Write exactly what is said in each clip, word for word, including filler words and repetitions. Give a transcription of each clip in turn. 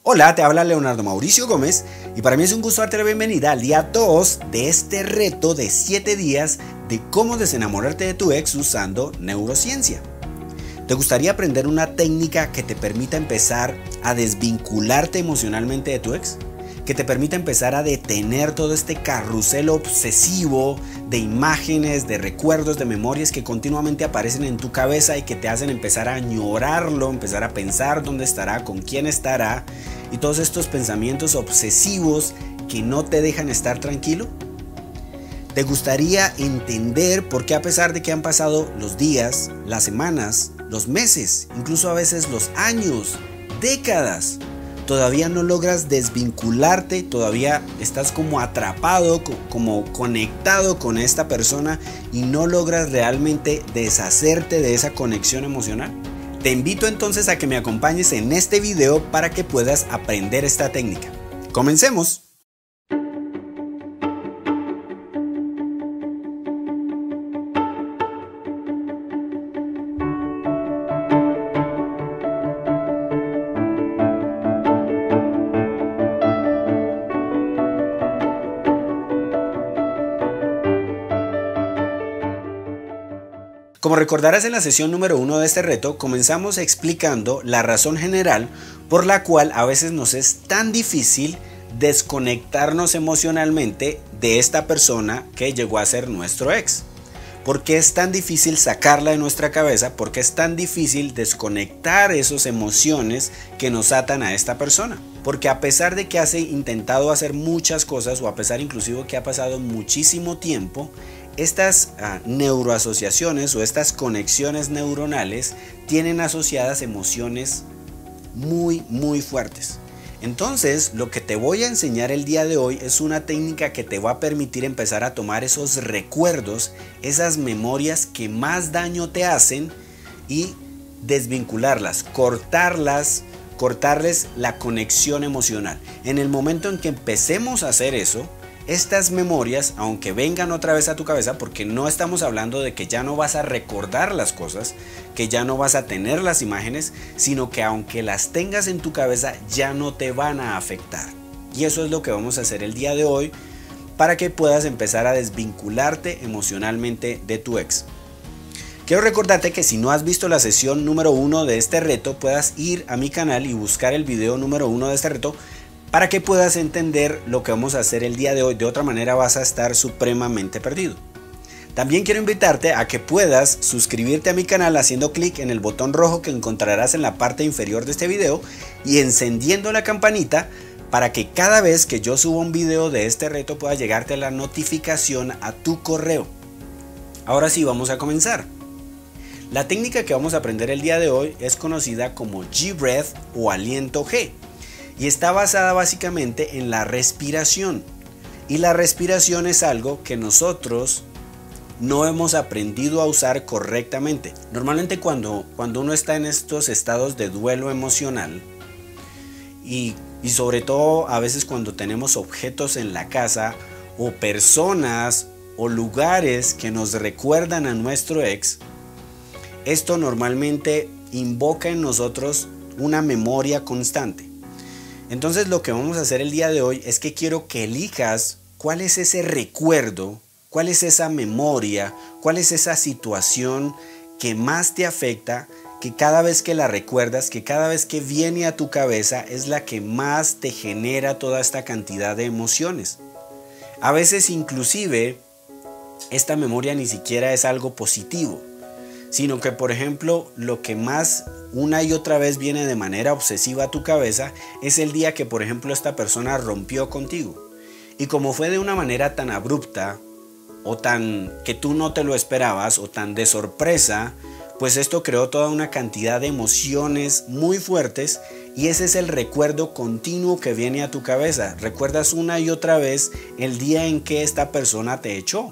Hola, te habla Leonardo Mauricio Gómez y para mí es un gusto darte la bienvenida al día dos de este reto de siete días de cómo desenamorarte de tu ex usando neurociencia. ¿Te gustaría aprender una técnica que te permita empezar a desvincularte emocionalmente de tu ex? Que te permita empezar a detener todo este carrusel obsesivo de imágenes, de recuerdos, de memorias que continuamente aparecen en tu cabeza y que te hacen empezar a añorarlo, empezar a pensar dónde estará, con quién estará y todos estos pensamientos obsesivos que no te dejan estar tranquilo. ¿Te gustaría entender por qué, a pesar de que han pasado los días, las semanas, los meses, incluso a veces los años, décadas, todavía no logras desvincularte, todavía estás como atrapado, como conectado con esta persona y no logras realmente deshacerte de esa conexión emocional? Te invito entonces a que me acompañes en este video para que puedas aprender esta técnica. ¡Comencemos! Como recordarás, en la sesión número uno de este reto comenzamos explicando la razón general por la cual a veces nos es tan difícil desconectarnos emocionalmente de esta persona que llegó a ser nuestro ex. ¿Por qué es tan difícil sacarla de nuestra cabeza? ¿Por qué es tan difícil desconectar esas emociones que nos atan a esta persona? Porque a pesar de que has intentado hacer muchas cosas, o a pesar inclusive que ha pasado muchísimo tiempo, estas uh, neuroasociaciones o estas conexiones neuronales tienen asociadas emociones muy muy fuertes. Entonces, lo que te voy a enseñar el día de hoy es una técnica que te va a permitir empezar a tomar esos recuerdos, esas memorias que más daño te hacen y desvincularlas, cortarlas, cortarles la conexión emocional. En el momento en que empecemos a hacer eso, estas memorias, aunque vengan otra vez a tu cabeza, porque no estamos hablando de que ya no vas a recordar las cosas, que ya no vas a tener las imágenes, sino que aunque las tengas en tu cabeza ya no te van a afectar. Y eso es lo que vamos a hacer el día de hoy para que puedas empezar a desvincularte emocionalmente de tu ex. Quiero recordarte que si no has visto la sesión número uno de este reto, puedas ir a mi canal y buscar el video número uno de este reto para que puedas entender lo que vamos a hacer el día de hoy. De otra manera vas a estar supremamente perdido. También quiero invitarte a que puedas suscribirte a mi canal haciendo clic en el botón rojo que encontrarás en la parte inferior de este video y encendiendo la campanita para que cada vez que yo suba un video de este reto pueda llegarte la notificación a tu correo. Ahora sí, vamos a comenzar. La técnica que vamos a aprender el día de hoy es conocida como G-Breath o aliento G. Y está basada básicamente en la respiración. Y la respiración es algo que nosotros no hemos aprendido a usar correctamente. Normalmente cuando, cuando uno está en estos estados de duelo emocional y, y sobre todo a veces cuando tenemos objetos en la casa o personas o lugares que nos recuerdan a nuestro ex, esto normalmente invoca en nosotros una memoria constante. Entonces lo que vamos a hacer el día de hoy es que quiero que elijas cuál es ese recuerdo, cuál es esa memoria, cuál es esa situación que más te afecta, que cada vez que la recuerdas, que cada vez que viene a tu cabeza es la que más te genera toda esta cantidad de emociones. A veces inclusive esta memoria ni siquiera es algo positivo, sino que, por ejemplo, lo que más una y otra vez viene de manera obsesiva a tu cabeza es el día que, por ejemplo, esta persona rompió contigo. Y como fue de una manera tan abrupta o tan que tú no te lo esperabas o tan de sorpresa, pues esto creó toda una cantidad de emociones muy fuertes y ese es el recuerdo continuo que viene a tu cabeza. Recuerdas una y otra vez el día en que esta persona te echó.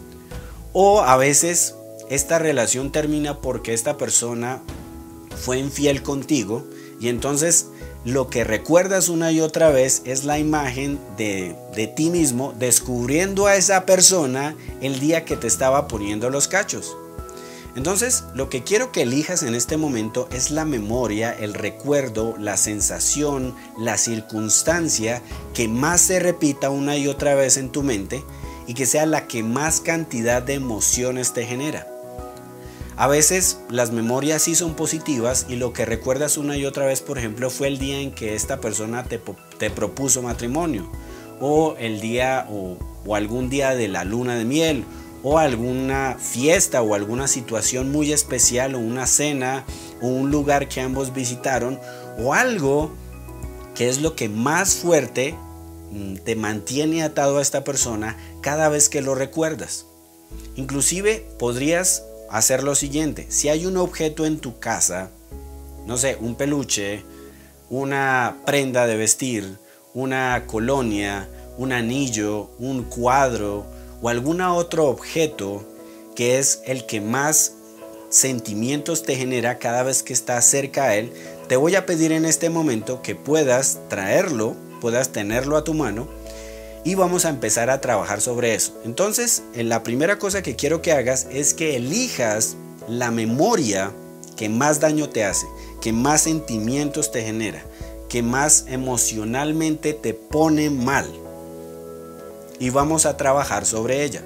O a veces esta relación termina porque esta persona fue infiel contigo y entonces lo que recuerdas una y otra vez es la imagen de, de ti mismo descubriendo a esa persona el día que te estaba poniendo los cachos. Entonces, lo que quiero que elijas en este momento es la memoria, el recuerdo, la sensación, la circunstancia que más se repita una y otra vez en tu mente y que sea la que más cantidad de emociones te genera. A veces las memorias sí son positivas y lo que recuerdas una y otra vez, por ejemplo, fue el día en que esta persona te, te propuso matrimonio, o el día o, o algún día de la luna de miel, o alguna fiesta o alguna situación muy especial, o una cena o un lugar que ambos visitaron, o algo que es lo que más fuerte te mantiene atado a esta persona cada vez que lo recuerdas. Inclusive podrías hacer lo siguiente: si hay un objeto en tu casa, no sé, un peluche, una prenda de vestir, una colonia, un anillo, un cuadro o algún otro objeto que es el que más sentimientos te genera cada vez que estás cerca a él, te voy a pedir en este momento que puedas traerlo, puedas tenerlo a tu mano y vamos a empezar a trabajar sobre eso. Entonces, la primera cosa que quiero que hagas es que elijas la memoria que más daño te hace, que más sentimientos te genera, que más emocionalmente te pone mal. Y vamos a trabajar sobre ella.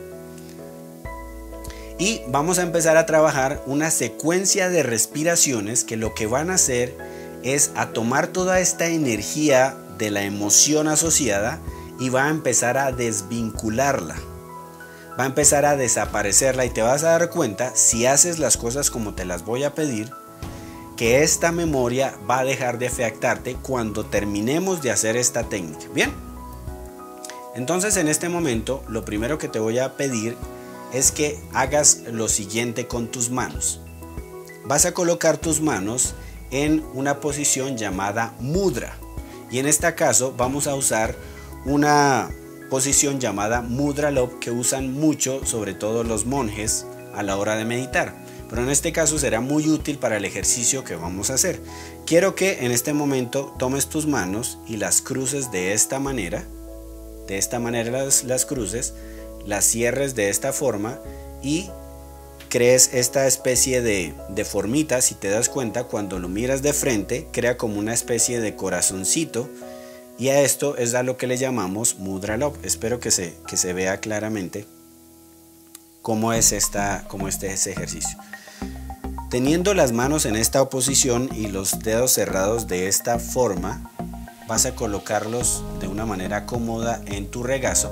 Y vamos a empezar a trabajar una secuencia de respiraciones que lo que van a hacer es a tomar toda esta energía de la emoción asociada y va a empezar a desvincularla. Va a empezar a desaparecerla y te vas a dar cuenta, si haces las cosas como te las voy a pedir, que esta memoria va a dejar de afectarte cuando terminemos de hacer esta técnica. Bien. Entonces, en este momento, lo primero que te voy a pedir es que hagas lo siguiente con tus manos. Vas a colocar tus manos en una posición llamada mudra. Y en este caso vamos a usar una posición llamada Mudra Lob que usan mucho, sobre todo los monjes, a la hora de meditar. Pero en este caso será muy útil para el ejercicio que vamos a hacer. Quiero que en este momento tomes tus manos y las cruces de esta manera. De esta manera las, las cruces, las cierres de esta forma y crees esta especie de, de formita. Si te das cuenta, cuando lo miras de frente, crea como una especie de corazoncito. Y a esto es a lo que le llamamos Mudra Lob. Espero que se, que se vea claramente cómo es, esta, cómo este es ejercicio. Teniendo las manos en esta posición y los dedos cerrados de esta forma, vas a colocarlos de una manera cómoda en tu regazo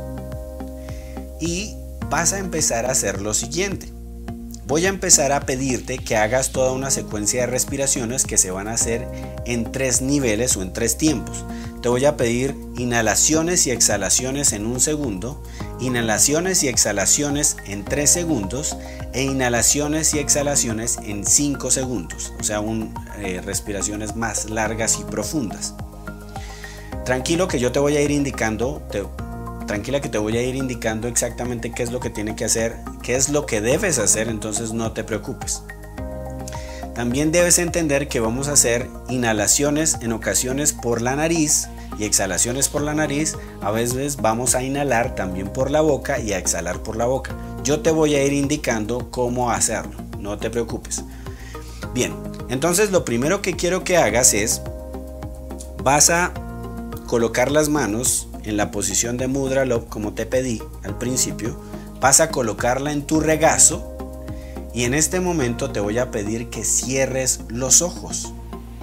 y vas a empezar a hacer lo siguiente. Voy a empezar a pedirte que hagas toda una secuencia de respiraciones que se van a hacer en tres niveles o en tres tiempos. Te voy a pedir inhalaciones y exhalaciones en un segundo, inhalaciones y exhalaciones en tres segundos e inhalaciones y exhalaciones en cinco segundos, o sea, un, eh, respiraciones más largas y profundas. Tranquilo que yo te voy a ir indicando, te, tranquila que te voy a ir indicando exactamente qué es lo que tiene que hacer, qué es lo que debes hacer, entonces no te preocupes. También debes entender que vamos a hacer inhalaciones en ocasiones por la nariz y exhalaciones por la nariz. A veces vamos a inhalar también por la boca y a exhalar por la boca. Yo te voy a ir indicando cómo hacerlo, no te preocupes. Bien, entonces lo primero que quiero que hagas es, vas a colocar las manos en la posición de Mudra Lob como te pedí al principio, vas a colocarla en tu regazo y en este momento te voy a pedir que cierres los ojos.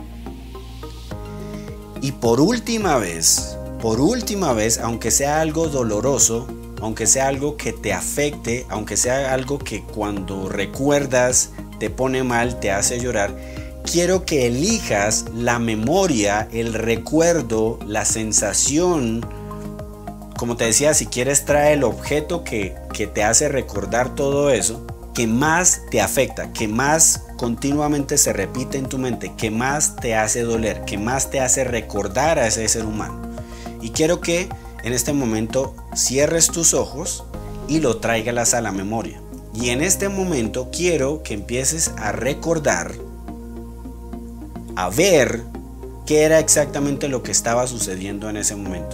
Y por última vez, por última vez, aunque sea algo doloroso, aunque sea algo que te afecte, aunque sea algo que cuando recuerdas te pone mal, te hace llorar, quiero que elijas la memoria, el recuerdo, la sensación. Como te decía, si quieres trae el objeto que, que te hace recordar todo eso, que más te afecta, que más continuamente se repite en tu mente, que más te hace doler, que más te hace recordar a ese ser humano. Y quiero que en este momento cierres tus ojos y lo traigas a la memoria. Y en este momento quiero que empieces a recordar, a ver qué era exactamente lo que estaba sucediendo en ese momento.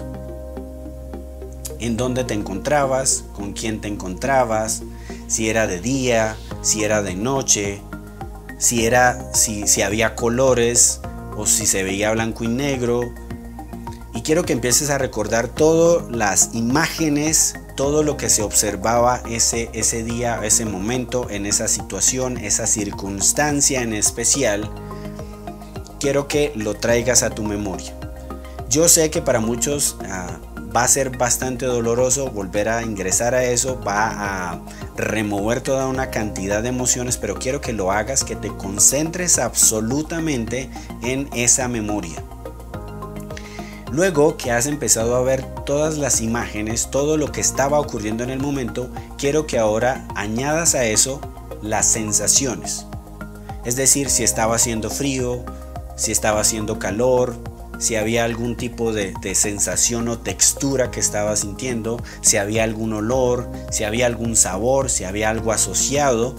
En dónde te encontrabas, con quién te encontrabas, si era de día, si era de noche, si, era, si, si había colores o si se veía blanco y negro. Y quiero que empieces a recordar todas las imágenes, todo lo que se observaba ese, ese día, ese momento, en esa situación, esa circunstancia en especial. Quiero que lo traigas a tu memoria. Yo sé que para muchos uh, va a ser bastante doloroso volver a ingresar a eso, va a remover toda una cantidad de emociones, pero quiero que lo hagas, que te concentres absolutamente en esa memoria. Luego que has empezado a ver todas las imágenes, todo lo que estaba ocurriendo en el momento, quiero que ahora añadas a eso las sensaciones. Es decir, si estaba haciendo frío, si estaba haciendo calor, si había algún tipo de, de sensación o textura que estabas sintiendo, si había algún olor, si había algún sabor, si había algo asociado.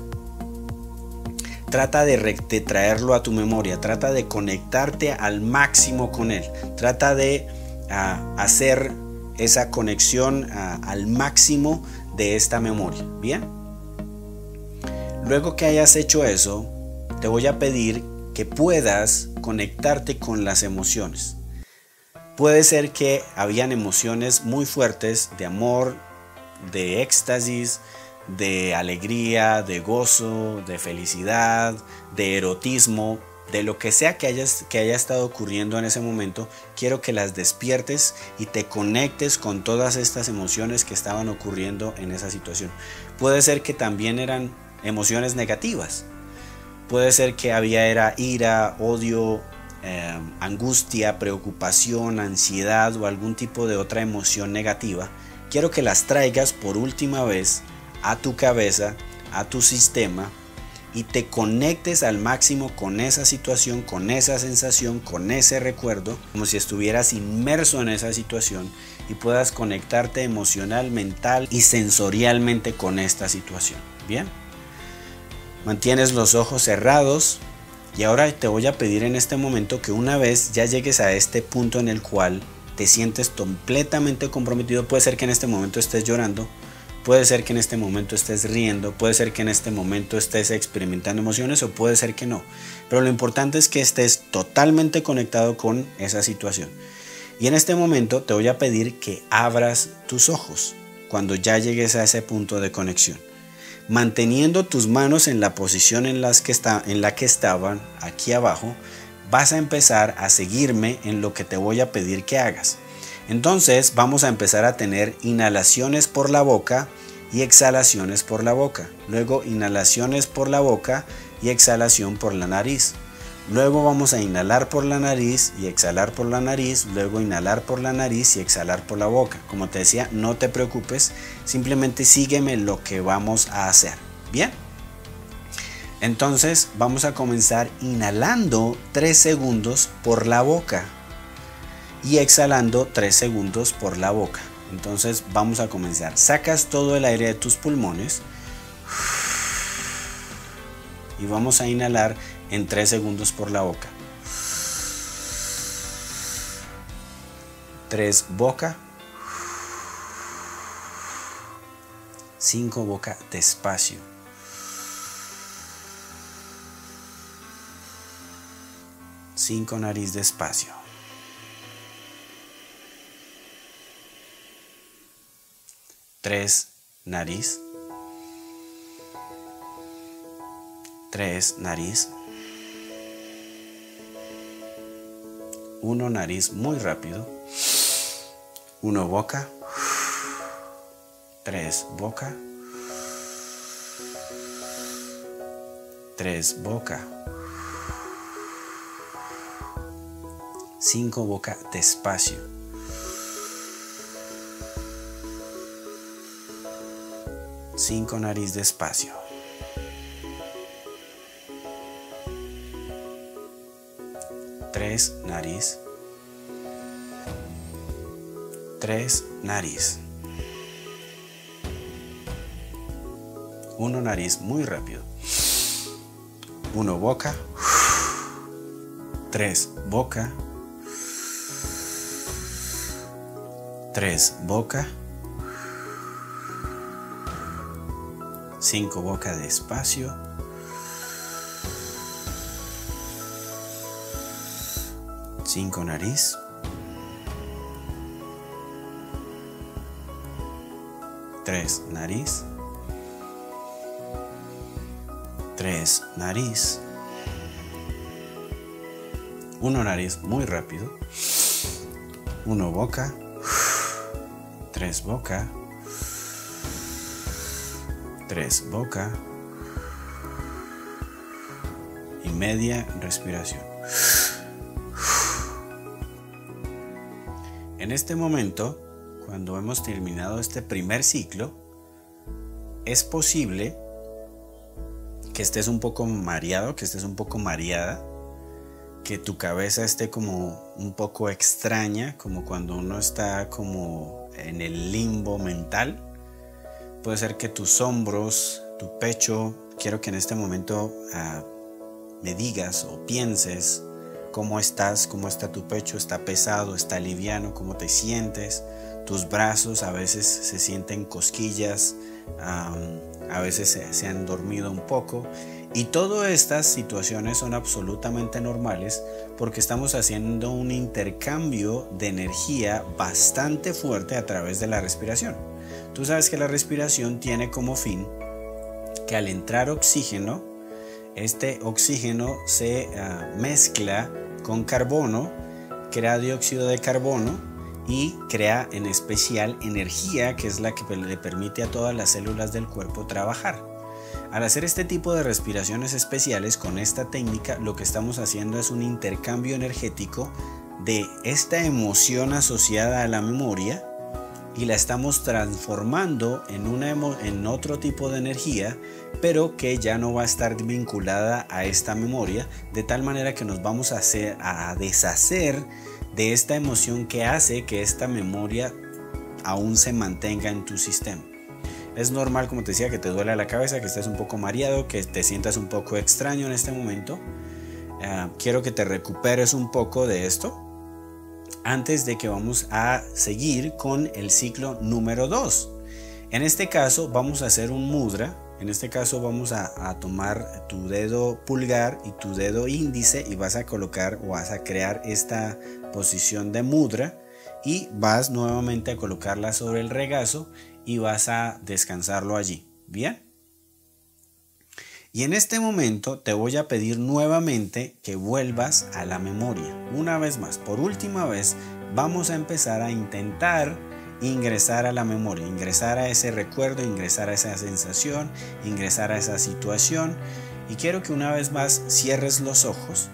Trata de, de traerlo a tu memoria, trata de conectarte al máximo con él, trata de uh, hacer esa conexión uh, al máximo de esta memoria. Bien, luego que hayas hecho eso, te voy a pedir que puedas conectarte con las emociones. Puede ser que habían emociones muy fuertes de amor, de éxtasis, de alegría, de gozo, de felicidad, de erotismo, de lo que sea que, hayas, que haya estado ocurriendo en ese momento. Quiero que las despiertes y te conectes con todas estas emociones que estaban ocurriendo en esa situación. Puede ser que también eran emociones negativas. Puede ser que había era ira, odio, eh, angustia, preocupación, ansiedad o algún tipo de otra emoción negativa. Quiero que las traigas por última vez a tu cabeza, a tu sistema, y te conectes al máximo con esa situación, con esa sensación, con ese recuerdo, como si estuvieras inmerso en esa situación y puedas conectarte emocional, mental y sensorialmente con esta situación. Bien, mantienes los ojos cerrados y ahora te voy a pedir en este momento que una vez ya llegues a este punto en el cual te sientes completamente comprometido, puede ser que en este momento estés llorando, puede ser que en este momento estés riendo, puede ser que en este momento estés experimentando emociones o puede ser que no. Pero lo importante es que estés totalmente conectado con esa situación. Y en este momento te voy a pedir que abras tus ojos cuando ya llegues a ese punto de conexión. Manteniendo tus manos en la posición en, las que está, en la que estaban, aquí abajo, vas a empezar a seguirme en lo que te voy a pedir que hagas. Entonces vamos a empezar a tener inhalaciones por la boca y exhalaciones por la boca. Luego inhalaciones por la boca y exhalación por la nariz. Luego vamos a inhalar por la nariz y exhalar por la nariz. Luego inhalar por la nariz y exhalar por la boca. Como te decía, no te preocupes, simplemente sígueme lo que vamos a hacer. Bien. Entonces vamos a comenzar inhalando tres segundos por la boca y exhalando tres segundos por la boca. Entonces vamos a comenzar. Sacas todo el aire de tus pulmones y vamos a inhalar en tres segundos por la boca. tres boca. cinco boca despacio. cinco nariz despacio. tres nariz. tres nariz. uno nariz muy rápido. uno boca. tres boca. tres boca. cinco boca despacio. cinco nariz despacio. tres nariz. tres nariz. uno nariz muy rápido. uno boca. tres boca. tres boca. cinco, boca despacio. cinco, nariz. tres, nariz. tres, nariz. uno, nariz, muy rápido. uno, boca. tres, boca. tres, boca. Y media respiración. En este momento, cuando hemos terminado este primer ciclo, es posible que estés un poco mareado, que estés un poco mareada, que tu cabeza esté como un poco extraña, como cuando uno está como en el limbo mental. Puede ser que tus hombros, tu pecho, quiero que en este momento uh, me digas o pienses cómo estás, cómo está tu pecho, está pesado, está liviano, cómo te sientes. Tus brazos a veces se sienten cosquillas, um, a veces se, se han dormido un poco. Y todas estas situaciones son absolutamente normales porque estamos haciendo un intercambio de energía bastante fuerte a través de la respiración. Tú sabes que la respiración tiene como fin que al entrar oxígeno, este oxígeno se uh, mezcla con carbono, crea dióxido de carbono y crea en especial energía, que es la que le permite a todas las células del cuerpo trabajar. Al hacer este tipo de respiraciones especiales con esta técnica, lo que estamos haciendo es un intercambio energético de esta emoción asociada a la memoria y la estamos transformando en, una en otro tipo de energía, pero que ya no va a estar vinculada a esta memoria, de tal manera que nos vamos a, hacer, a deshacer de esta emoción que hace que esta memoria aún se mantenga en tu sistema. Es normal, como te decía, que te duele la cabeza, que estés un poco mareado, que te sientas un poco extraño en este momento. Uh, quiero que te recuperes un poco de esto antes de que vamos a seguir con el ciclo número dos. En este caso vamos a hacer un mudra. En este caso vamos a, a tomar tu dedo pulgar y tu dedo índice y vas a colocar o vas a crear esta posición de mudra y vas nuevamente a colocarla sobre el regazo y vas a descansarlo allí. ¿Bien? Y en este momento te voy a pedir nuevamente que vuelvas a la memoria. Una vez más, por última vez, vamos a empezar a intentar ingresar a la memoria, ingresar a ese recuerdo, ingresar a esa sensación, ingresar a esa situación. Y quiero que una vez más cierres los ojos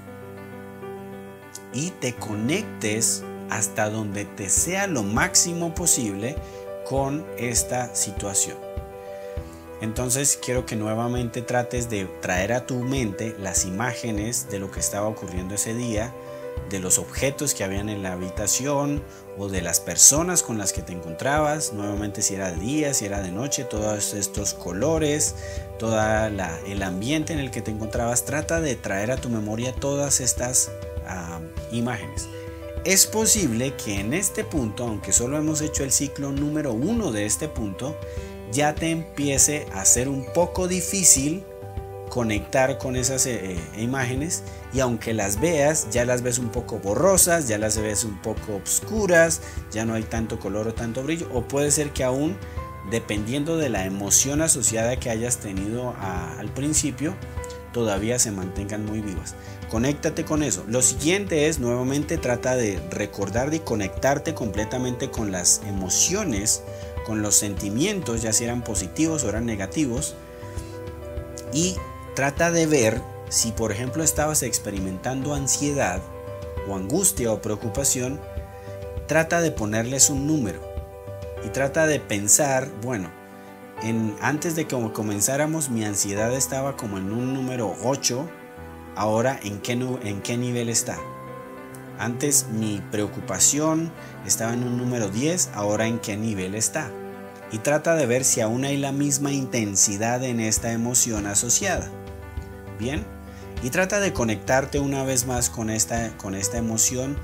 y te conectes hasta donde te sea lo máximo posible con esta situación. Entonces quiero que nuevamente trates de traer a tu mente las imágenes de lo que estaba ocurriendo ese día, de los objetos que habían en la habitación o de las personas con las que te encontrabas, nuevamente si era de día, si era de noche, todos estos colores, todo el ambiente en el que te encontrabas. Trata de traer a tu memoria todas estas uh, imágenes. Es posible que en este punto, aunque solo hemos hecho el ciclo número uno de este punto, ya te empiece a ser un poco difícil conectar con esas eh, imágenes, y aunque las veas, ya las ves un poco borrosas, ya las ves un poco oscuras, ya no hay tanto color o tanto brillo, o puede ser que aún, dependiendo de la emoción asociada que hayas tenido a, al principio, todavía se mantengan muy vivas. Conéctate con eso. Lo siguiente es, nuevamente, trata de recordar y conectarte completamente con las emociones, con los sentimientos, ya si eran positivos o eran negativos, y trata de ver si, por ejemplo, estabas experimentando ansiedad o angustia o preocupación. Trata de ponerles un número y trata de pensar, bueno, en, antes de que comenzáramos mi ansiedad estaba como en un número ocho, ahora en qué, en qué nivel está. Antes mi preocupación estaba en un número diez, ahora en qué nivel está. Y trata de ver si aún hay la misma intensidad en esta emoción asociada. Bien, y trata de conectarte una vez más con esta, con esta emoción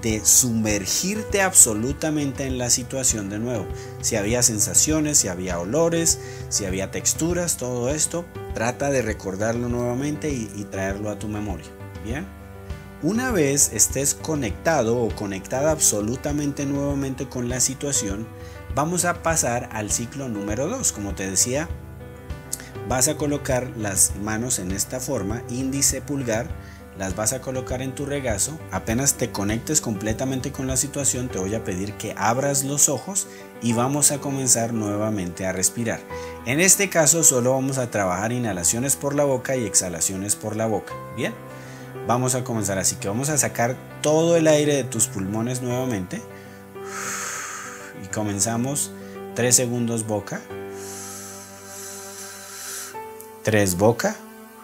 de sumergirte absolutamente en la situación de nuevo. Si había sensaciones, si había olores, si había texturas, todo esto, trata de recordarlo nuevamente y, y traerlo a tu memoria. Bien. Una vez estés conectado o conectada absolutamente nuevamente con la situación, vamos a pasar al ciclo número dos. Como te decía, vas a colocar las manos en esta forma, índice, pulgar, las vas a colocar en tu regazo. Apenas te conectes completamente con la situación, te voy a pedir que abras los ojos y vamos a comenzar nuevamente a respirar. En este caso solo vamos a trabajar inhalaciones por la boca y exhalaciones por la boca. Bien. Vamos a comenzar, así que vamos a sacar todo el aire de tus pulmones nuevamente y comenzamos. Tres segundos boca, tres boca,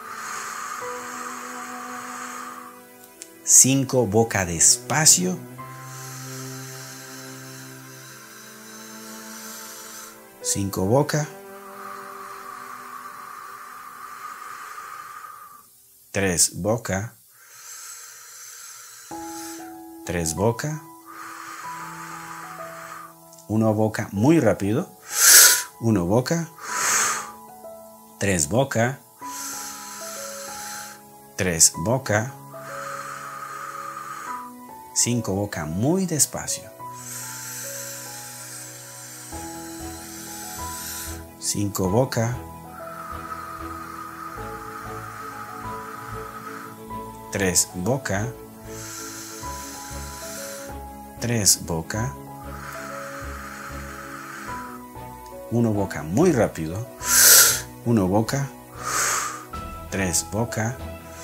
cinco boca despacio, cinco boca, tres boca, tres boca, uno boca muy rápido, uno boca, tres boca, tres boca, cinco boca muy despacio, cinco boca, tres boca, tres boca, uno boca muy rápido, uno boca, tres boca,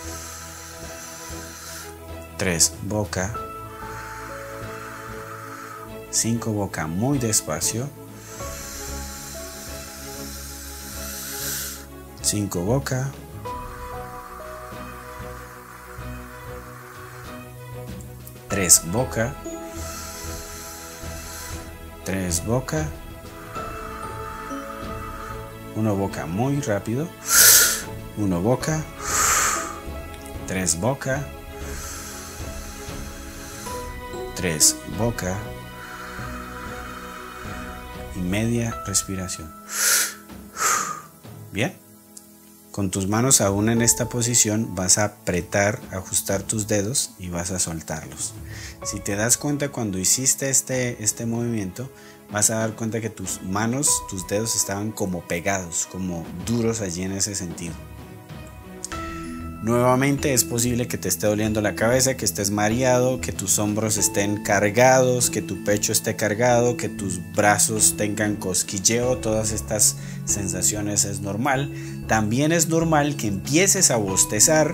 tres boca, cinco boca muy despacio, cinco boca, tres boca, tres boca, uno boca muy rápido, uno boca, tres boca, tres boca y media respiración. Bien, con tus manos aún en esta posición vas a apretar, ajustar tus dedos y vas a soltarlos. Si te das cuenta cuando hiciste este, este movimiento, vas a dar cuenta que tus manos, tus dedos estaban como pegados, como duros allí en ese sentido. Nuevamente es posible que te esté doliendo la cabeza, que estés mareado, que tus hombros estén cargados, que tu pecho esté cargado, que tus brazos tengan cosquilleo. Todas estas sensaciones es normal. También es normal que empieces a bostezar.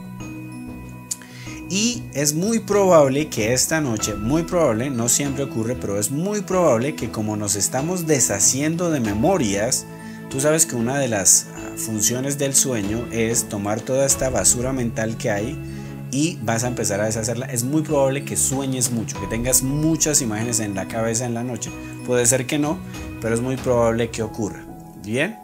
Y es muy probable que esta noche, muy probable, no siempre ocurre, pero es muy probable que como nos estamos deshaciendo de memorias, tú sabes que una de las funciones del sueño es tomar toda esta basura mental que hay y vas a empezar a deshacerla. Es muy probable que sueñes mucho, que tengas muchas imágenes en la cabeza en la noche. Puede ser que no, pero es muy probable que ocurra. Bien,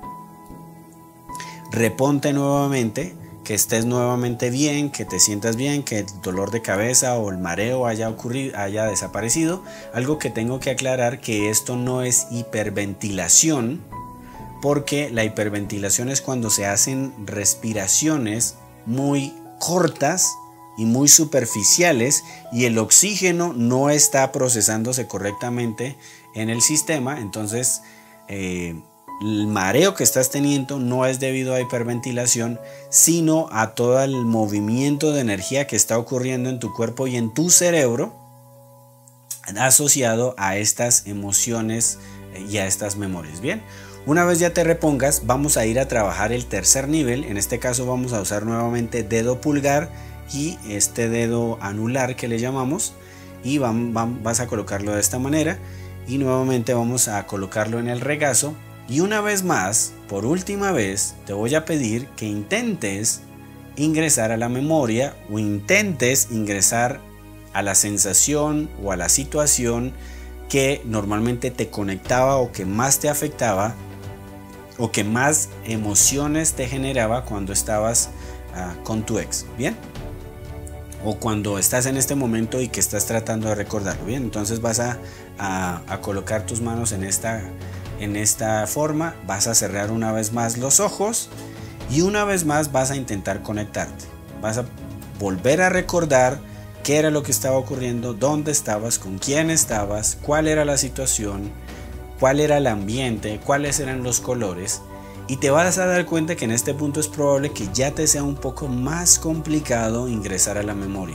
reponte nuevamente, que estés nuevamente bien, que te sientas bien, que el dolor de cabeza o el mareo haya ocurrido, haya desaparecido. Algo que tengo que aclarar, que esto no es hiperventilación, porque la hiperventilación es cuando se hacen respiraciones muy cortas y muy superficiales y el oxígeno no está procesándose correctamente en el sistema. Entonces eh, el mareo que estás teniendo no es debido a hiperventilación, sino a todo el movimiento de energía que está ocurriendo en tu cuerpo y en tu cerebro asociado a estas emociones y a estas memorias. Bien, una vez ya te repongas, vamos a ir a trabajar el tercer nivel. En este caso vamos a usar nuevamente dedo pulgar y este dedo anular que le llamamos, y vam, vam, vas a colocarlo de esta manera y nuevamente vamos a colocarlo en el regazo. Y una vez más, por última vez, te voy a pedir que intentes ingresar a la memoria o intentes ingresar a la sensación o a la situación que normalmente te conectaba o que más te afectaba o que más emociones te generaba cuando estabas uh, con tu ex. Bien, o cuando estás en este momento y que estás tratando de recordarlo. Bien, entonces vas a, a, a colocar tus manos en esta, en esta forma, vas a cerrar una vez más los ojos y una vez más vas a intentar conectarte. Vas a volver a recordar qué era lo que estaba ocurriendo, dónde estabas, con quién estabas, cuál era la situación, cuál era el ambiente, cuáles eran los colores. Y te vas a dar cuenta que en este punto es probable que ya te sea un poco más complicado ingresar a la memoria.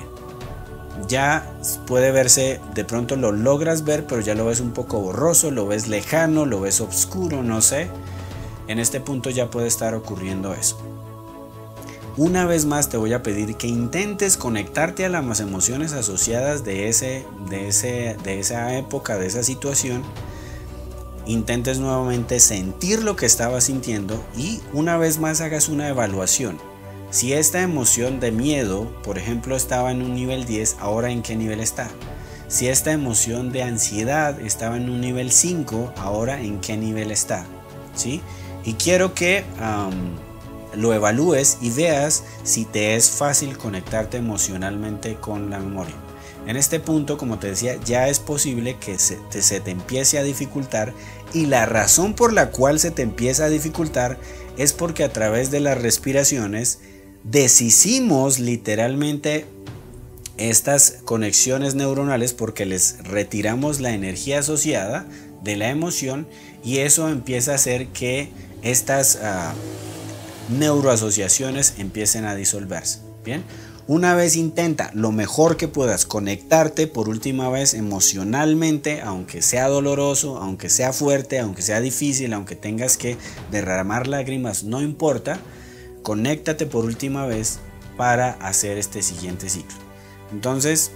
Ya puede verse, de pronto lo logras ver, pero ya lo ves un poco borroso, lo ves lejano, lo ves oscuro, no sé. En este punto ya puede estar ocurriendo eso. Una vez más te voy a pedir que intentes conectarte a las emociones asociadas de, ese, de, ese, de esa época, de esa situación. Intentes nuevamente sentir lo que estabas sintiendo y una vez más hagas una evaluación. Si esta emoción de miedo, por ejemplo, estaba en un nivel diez, ahora en qué nivel está. Si esta emoción de ansiedad estaba en un nivel cinco, ahora en qué nivel está. ¿Sí? Y quiero que um, lo evalúes y veas si te es fácil conectarte emocionalmente con la memoria. En este punto, como te decía, ya es posible que se te, se te empiece a dificultar, y la razón por la cual se te empieza a dificultar es porque a través de las respiraciones deshicimos literalmente estas conexiones neuronales porque les retiramos la energía asociada de la emoción, y eso empieza a hacer que estas uh, neuroasociaciones empiecen a disolverse. Bien. Una vez intenta lo mejor que puedas conectarte por última vez emocionalmente, aunque sea doloroso, aunque sea fuerte, aunque sea difícil, aunque tengas que derramar lágrimas, no importa, conéctate por última vez para hacer este siguiente ciclo. Entonces,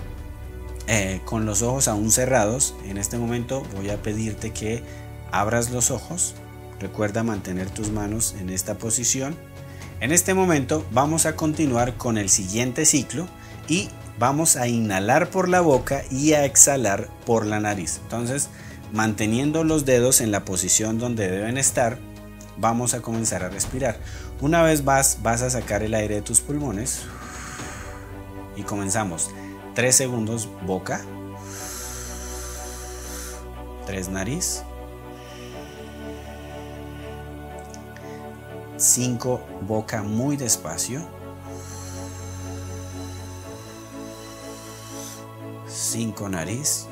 eh, con los ojos aún cerrados, en este momento voy a pedirte que abras los ojos. Recuerda mantener tus manos en esta posición. En este momento vamos a continuar con el siguiente ciclo y vamos a inhalar por la boca y a exhalar por la nariz. Entonces, manteniendo los dedos en la posición donde deben estar, vamos a comenzar a respirar. Una vez vas, vas a sacar el aire de tus pulmones y comenzamos. tres segundos boca, tres nariz, cinco boca muy despacio, cinco nariz,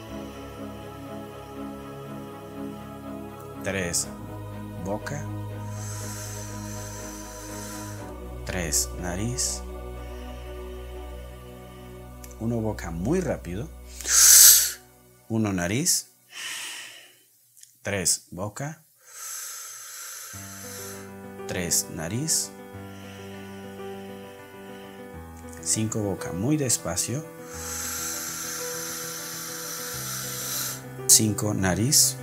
tres boca, tres nariz, uno boca muy rápido, uno nariz, tres boca, tres nariz, cinco boca muy despacio, cinco nariz,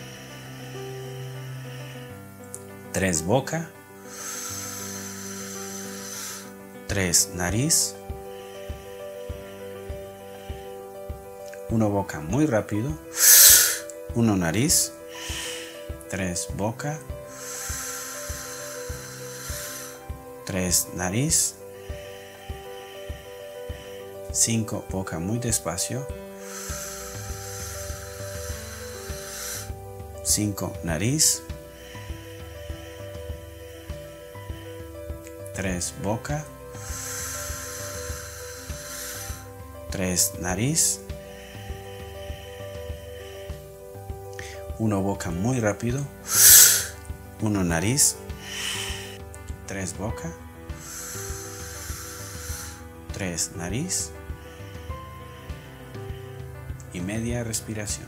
tres boca, tres nariz, uno boca muy rápido, uno nariz, tres boca, tres nariz, cinco boca muy despacio, cinco nariz, tres boca, tres nariz, uno boca muy rápido, uno nariz, tres boca, tres nariz y media respiración.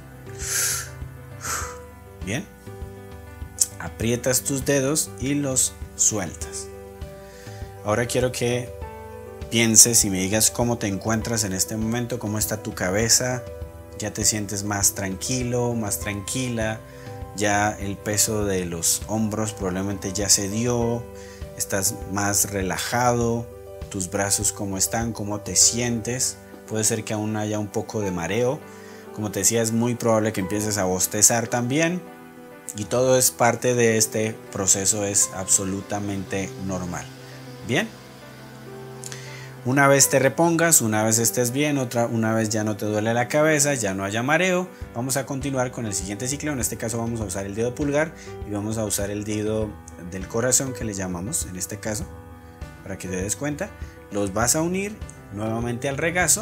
Bien, aprietas tus dedos y los sueltas. Ahora quiero que pienses y me digas cómo te encuentras en este momento, cómo está tu cabeza. Ya te sientes más tranquilo, más tranquila, ya el peso de los hombros probablemente ya se dio, estás más relajado, tus brazos cómo están, cómo te sientes. Puede ser que aún haya un poco de mareo, como te decía, es muy probable que empieces a bostezar también, y todo es parte de este proceso, es absolutamente normal. Bien, Una vez te repongas, una vez estés bien, otra, una vez ya no te duele la cabeza, ya no haya mareo, vamos a continuar con el siguiente ciclo. En este caso vamos a usar el dedo pulgar y vamos a usar el dedo del corazón, que le llamamos en este caso, para que te des cuenta. Los vas a unir nuevamente al regazo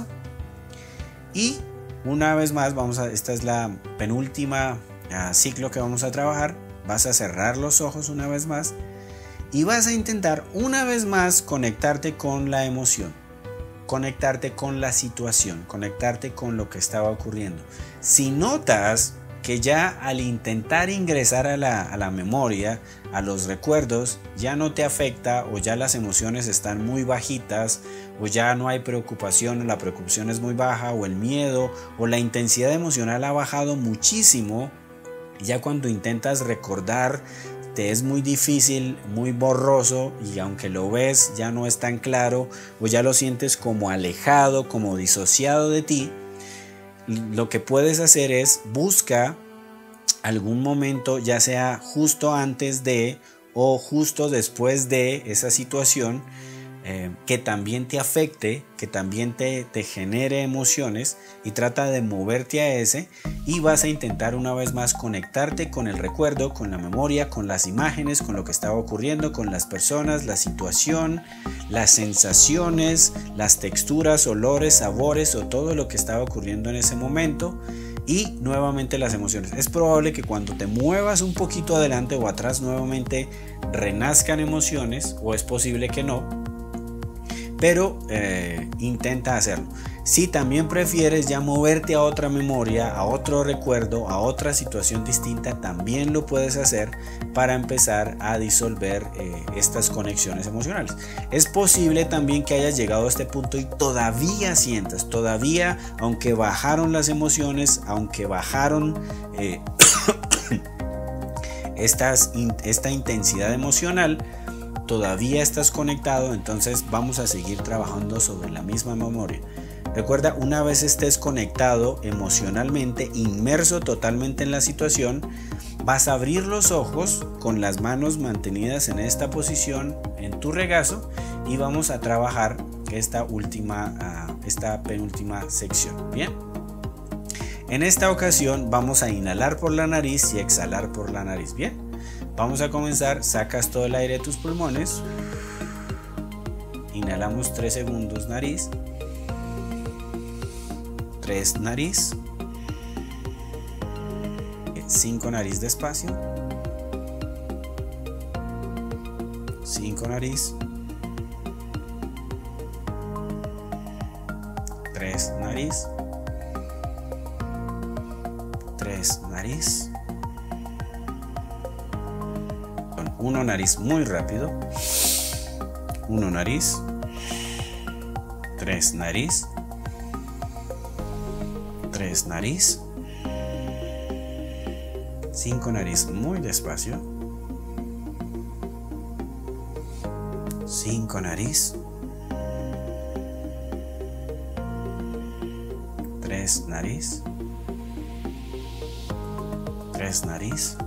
y una vez más vamos a, esta es la penúltima uh, ciclo que vamos a trabajar. Vas a cerrar los ojos una vez más y vas a intentar una vez más conectarte con la emoción, conectarte con la situación, conectarte con lo que estaba ocurriendo. Si notas que ya al intentar ingresar a la, a la memoria, a los recuerdos, ya no te afecta o ya las emociones están muy bajitas o ya no hay preocupación o la preocupación es muy baja o el miedo o la intensidad emocional ha bajado muchísimo, ya cuando intentas recordar te es muy difícil, muy borroso y aunque lo ves ya no es tan claro o ya lo sientes como alejado, como disociado de ti, lo que puedes hacer es busca algún momento, ya sea justo antes de o justo después de esa situación, eh, que también te afecte, que también te, te genere emociones y trata de moverte a ese y vas a intentar una vez más conectarte con el recuerdo, con la memoria, con las imágenes, con lo que estaba ocurriendo, con las personas, la situación, las sensaciones, las texturas, olores, sabores o todo lo que estaba ocurriendo en ese momento y nuevamente las emociones. Es probable que cuando te muevas un poquito adelante o atrás nuevamente renazcan emociones o es posible que no, pero eh, intenta hacerlo. Si también prefieres ya moverte a otra memoria, a otro recuerdo, a otra situación distinta, también lo puedes hacer para empezar a disolver eh, estas conexiones emocionales. Es posible también que hayas llegado a este punto y todavía sientas, todavía, aunque bajaron las emociones, aunque bajaron eh, estas, esta intensidad emocional, todavía estás conectado, entonces vamos a seguir trabajando sobre la misma memoria. Recuerda, una vez estés conectado emocionalmente, inmerso totalmente en la situación, vas a abrir los ojos con las manos mantenidas en esta posición en tu regazo y vamos a trabajar esta última, uh, esta penúltima sección. Bien. En esta ocasión vamos a inhalar por la nariz y exhalar por la nariz. Bien. Vamos a comenzar, sacas todo el aire de tus pulmones, inhalamos tres segundos nariz, tres nariz, cinco nariz despacio, cinco nariz, tres nariz, tres nariz, uno nariz muy rápido, uno nariz, tres nariz, tres nariz, cinco nariz muy despacio, cinco nariz, tres nariz, tres nariz,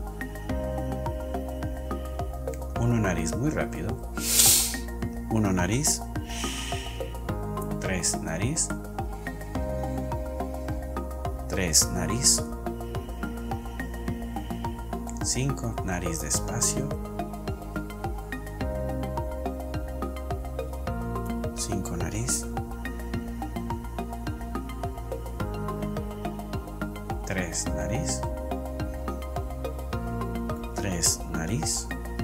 uno nariz muy rápido, uno nariz, tres nariz, tres nariz, cinco nariz despacio, cinco nariz, tres nariz, tres nariz,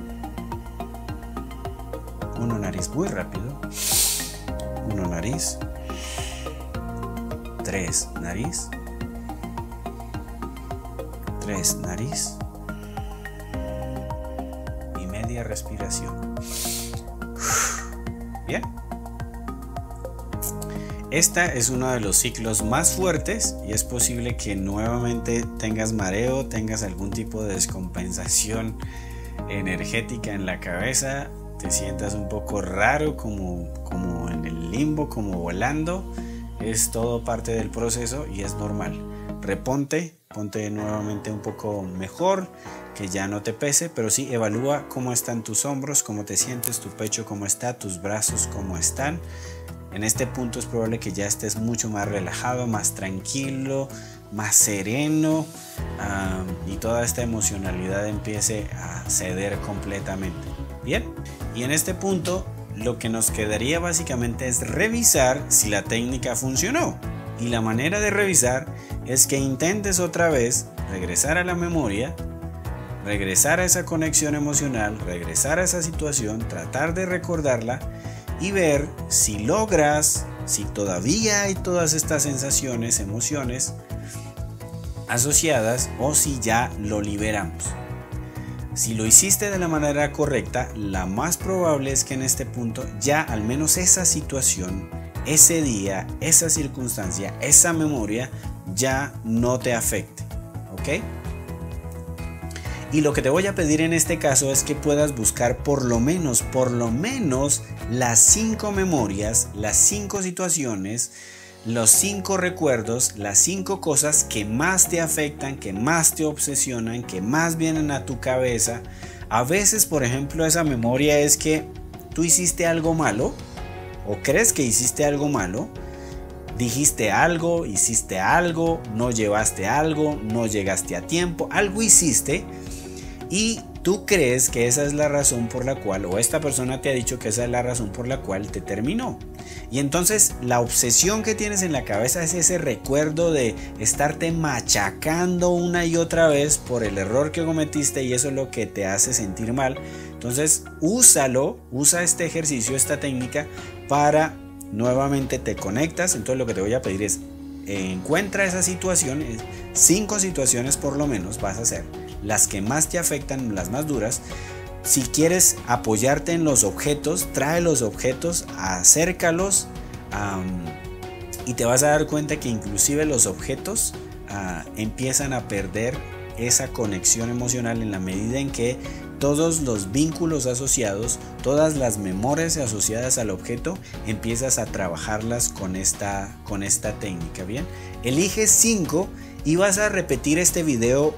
uno nariz muy rápido, uno nariz, tres nariz, tres nariz y media respiración. Bien. Esta es uno de los ciclos más fuertes y es posible que nuevamente tengas mareo, tengas algún tipo de descompensación energética en la cabeza, te sientas un poco raro, como, como en el limbo, como volando. Es todo parte del proceso y es normal. Reponte, ponte nuevamente un poco mejor, que ya no te pese, pero sí evalúa cómo están tus hombros, cómo te sientes, tu pecho cómo está, tus brazos cómo están. En este punto es probable que ya estés mucho más relajado, más tranquilo, más sereno, um, y toda esta emocionalidad empiece a ceder completamente. Bien, y en este punto lo que nos quedaría básicamente es revisar si la técnica funcionó. Y la manera de revisar es que intentes otra vez regresar a la memoria, regresar a esa conexión emocional, regresar a esa situación, tratar de recordarla y ver si logras, si todavía hay todas estas sensaciones, emociones asociadas o si ya lo liberamos. Si lo hiciste de la manera correcta, la más probable es que en este punto ya al menos esa situación, ese día, esa circunstancia, esa memoria ya no te afecte, ¿ok? Y lo que te voy a pedir en este caso es que puedas buscar por lo menos, por lo menos las cinco memorias, las cinco situaciones, los cinco recuerdos, las cinco cosas que más te afectan, que más te obsesionan, que más vienen a tu cabeza. A veces, por ejemplo, esa memoria es que tú hiciste algo malo o crees que hiciste algo malo, dijiste algo, hiciste algo, no llevaste algo, no llegaste a tiempo, algo hiciste y tú crees que esa es la razón por la cual, o esta persona te ha dicho que esa es la razón por la cual te terminó. Y entonces la obsesión que tienes en la cabeza es ese recuerdo de estarte machacando una y otra vez por el error que cometiste y eso es lo que te hace sentir mal. Entonces úsalo, usa este ejercicio, esta técnica para nuevamente te conectas. Entonces lo que te voy a pedir es encuentra esas situaciones, cinco situaciones por lo menos vas a hacer, las que más te afectan, las más duras. Si quieres apoyarte en los objetos, trae los objetos, acércalos um, y te vas a dar cuenta que inclusive los objetos uh, empiezan a perder esa conexión emocional en la medida en que todos los vínculos asociados, todas las memorias asociadas al objeto, empiezas a trabajarlas con esta, con esta técnica. Bien, elige cinco y vas a repetir este video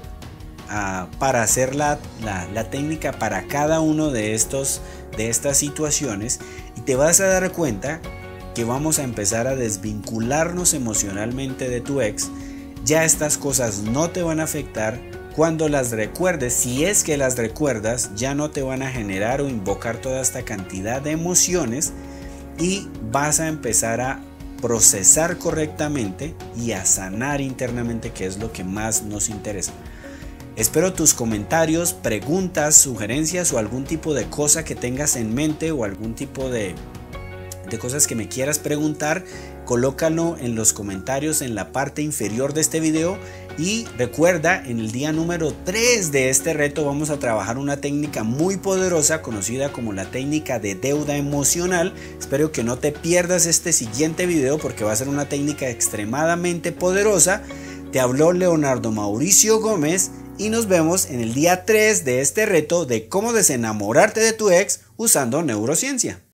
Uh, para hacer la, la, la técnica para cada uno de, estos, de estas situaciones y te vas a dar cuenta que vamos a empezar a desvincularnos emocionalmente de tu ex. Ya estas cosas no te van a afectar. Cuando las recuerdes, si es que las recuerdas, ya no te van a generar o invocar toda esta cantidad de emociones y vas a empezar a procesar correctamente y a sanar internamente, que es lo que más nos interesa. Espero tus comentarios, preguntas, sugerencias o algún tipo de cosa que tengas en mente o algún tipo de, de cosas que me quieras preguntar. Colócalo en los comentarios en la parte inferior de este video y recuerda, en el día número tres de este reto vamos a trabajar una técnica muy poderosa conocida como la técnica de deuda emocional. Espero que no te pierdas este siguiente video porque va a ser una técnica extremadamente poderosa. Te habló Leonardo Mauricio Gómez y nos vemos en el día tres de este reto de cómo desenamorarte de tu ex usando neurociencia.